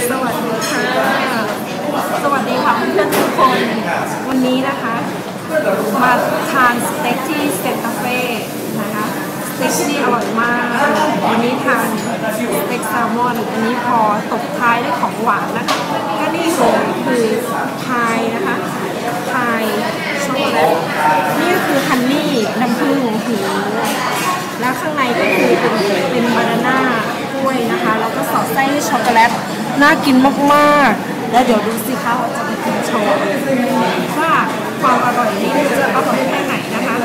สวัสดีค่ะสวัสดีค่ะเพื่อนๆทุกคนวันนี้นะคะมาทานสเต็กที่เซนตาเฟ่นะคะสเต็กที่นี่อร่อยมากวันนี้ทานสเต็กแซลมอนอันนี้พอตบท้ายด้วยของหวานนะคะก็นี่เลยคือพายนะคะพายช็อกโกแลตนี่ก็คือฮันนี่น้ำผึ้งหูแล้วข้างในก็คือเป็นบานาน่ากล้วยนะคะแล้วก็สอดไส้ด้วยช็อกโกแลตน่ากินมากๆแล้วเดี๋ยวดูสิคะว่าจะไปกินโชว์ว่าความอร่อยนี้จะอร่อยแค่ไหนนะคะ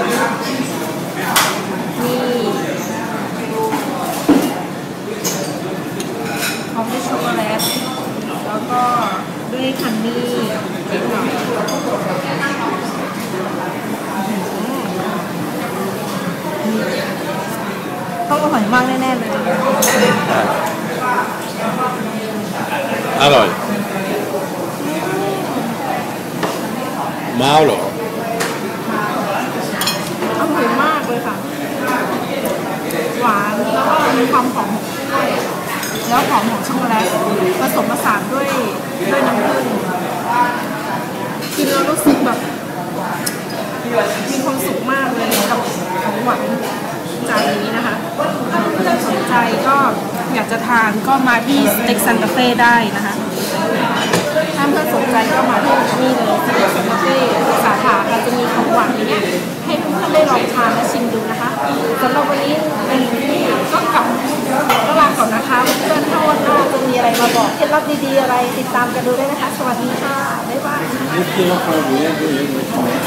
นี่พร้อมด้วยช็อกโกแลตแล้วก็ด้วยฮันนี่นิดหน่อยต้องอร่อยมากแน่ๆเลยอร่อยมาเหรออร่อยมากเลยค่ะหวานแล้วก็มีความหอมของกล้วยแล้วหอมของช็อกโกแลตผสมผสานด้วยน้ำผึ้งกินแล้วรู้สึกแบบมีความสุขมากเลยกับของหวานจานนี้นะคะถ้าเพื่อนๆสนใจก็อยากจะทานก็มาที่สเต็กซันตาเฟ่ได้นะคะถ้าเพื่อนสนใจก็มาที่นี่เลยสเต็กซันตาเฟ่สาขาเราจะมีของหวานให้เพื่อนๆได้ลองทานและชิมดูนะคะสำหรับวันนี้ก็กลับก็ลาก่อนนะคะเพื่อนๆถ้าวันหน้าจะมีอะไรมาบอกเคล็ดลับดีๆอะไรติดตามกันดูได้นะคะสวัสดีค่ะบ๊ายบาย